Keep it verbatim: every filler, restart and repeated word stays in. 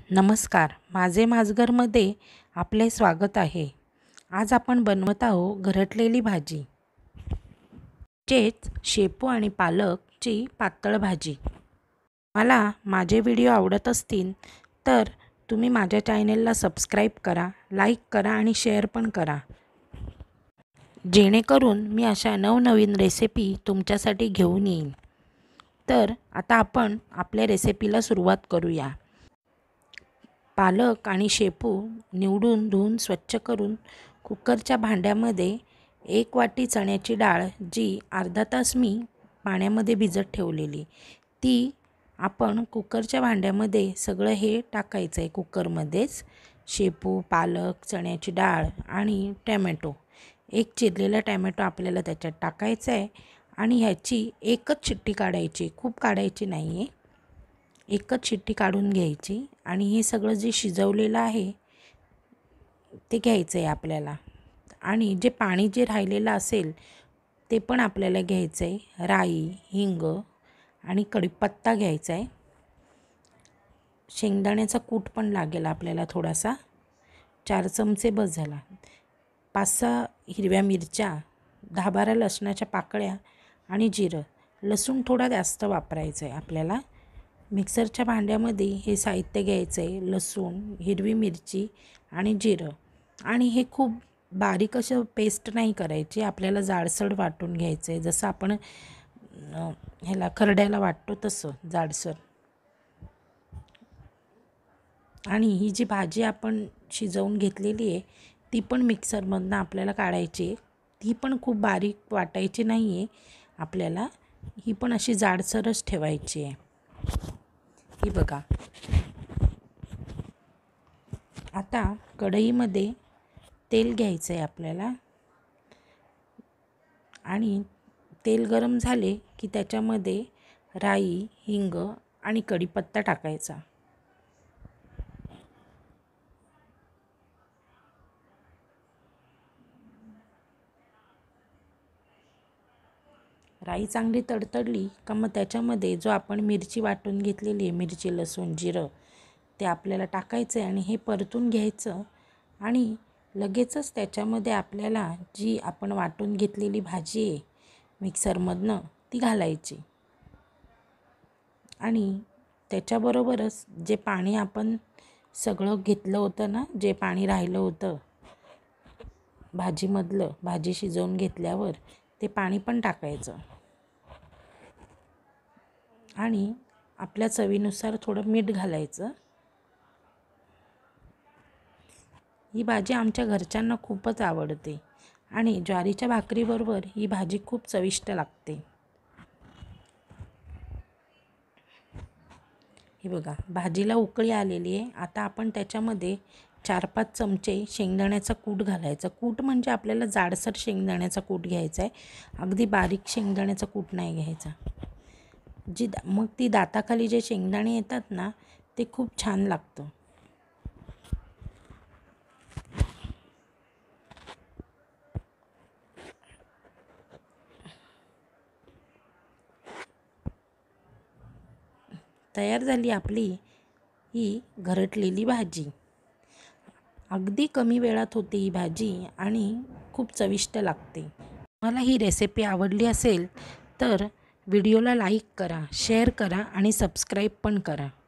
नमस्कार, माझे माझघरमध्ये आपले स्वागत आहे। आज आपण बनवत आहोत घरटलेली भाजी, म्हणजेच शेपू आणि पालकची पातळ भाजी। मला माझे व्हिडिओ आवडत असतील तर तुम्ही माझ्या चॅनलला सबस्क्राइब करा, लाईक करा आणि शेअर पण करा, जेणेकरून मी अशा नवनवीन रेसिपी तुमच्यासाठी घेऊन येईन। तर आता आपण आपल्या रेसिपीला सुरुवात करूया। पालक आणि शेपू निवडून धुवून स्वच्छ करून कुकरच्या भांड्यामध्ये एक वाटी चण्याची डाळ, जी अर्धा तास मी पाण्यामध्ये भिजत ठेवलेली, ती आपण कुकरच्या भांड्यामध्ये सगळं हे टाकायचं आहे। कुकरमध्येच शेपू, पालक, चण्याची डाळ आणि टोमॅटो, एक चिरलेला टोमॅटो आपल्याला त्याच्यात टाकायचा आहे आणि ह्याची एकच शिट्टी काढायची, खूप काढायची नाही आहे, एकच शिट्टी काढून घ्यायची। आणि हे सगळं जे शिजवलेलं आहे ते घ्यायचं आहे आपल्याला, आणि जे पाणी जे राहिलेलं असेल ते पण आपल्याला घ्यायचं आहे। राई, हिंग आणि कढीपत्ता घ्यायचा आहे, शेंगदाण्याचा कूट पण लागेल आपल्याला थोडासा, चार चमचे बस झाला, पाच सहा हिरव्या मिरच्या, दहा बारा लसणाच्या पाकळ्या आणि जिरं। लसूण थोडा जास्त वापरायचं आहे आपल्याला। मिक्सरच्या भांड्यामध्ये हे साहित्य घ्यायचं आहे, लसूण, हिरवी मिरची आणि जिरं, आणि हे खूप बारीक असं पेस्ट नाही करायची, आपल्याला जाडसर वाटून घ्यायचं आहे, जसं आपण ह्याला खरड्याला वाटतो तसं जाडसर। आणि ही जी भाजी आपण शिजवून घेतलेली आहे ती पण मिक्सरमधनं आपल्याला काढायची आहे, ती पण खूप बारीक वाटायची नाही आहे आपल्याला, ही पण अशी जाडसरच ठेवायची आहे। ही बघा, आता कढईमध्ये तेल घ्यायचं आहे आपल्याला, आणि तेल गरम झाले की त्याच्यामध्ये राई, हिंग आणि कढीपत्ता टाकायचा। राई चांगली तडतडली का मग त्याच्यामध्ये जो आपण मिरची वाटून घेतलेली आहे, मिरची, लसूण, जिरं, ते आपल्याला टाकायचं आहे आणि हे परतून घ्यायचं। आणि लगेचच त्याच्यामध्ये आपल्याला जी आपण वाटून घेतलेली भाजी आहे मिक्सरमधनं ती घालायची, आणि त्याच्याबरोबरच जे पाणी आपण सगळं घेतलं होतं ना, जे पाणी राहिलं होतं भाजीमधलं, भाजी शिजवून घेतल्यावर ते पाणी पण टाकायचं, आणि आपल्या चवीनुसार थोडं मीठ घालायचं। ही भाजी आमच्या घरच्यांना खूपच आवडते आणि ज्वारीच्या भाकरीबरोबर ही भाजी खूप चविष्ट लागते। हे बघा, भाजीला उकळी आलेली आहे। आता आपण त्याच्यामध्ये चार पाच चमचे शेंगदाण्याचा कूट घालायचा। कूट म्हणजे आपल्याला जाडसर शेंगदाण्याचा कूट घ्यायचा आहे, अगदी बारीक शेंगदाण्याचा कूट नाही घ्यायचा, जी मग ती दाताखाली जे शेंगदाणे येतात ना ते खूप छान लागतं। तयार झाली आपली ही घरटलेली भाजी। अगदी कमी वेळात होते ही भाजी आणि खूप चविष्ट लागते। मला ही रेसिपी आवडली असेल तर व्हिडिओला लाईक करा, शेअर करा आणि सबस्क्राईब पण करा।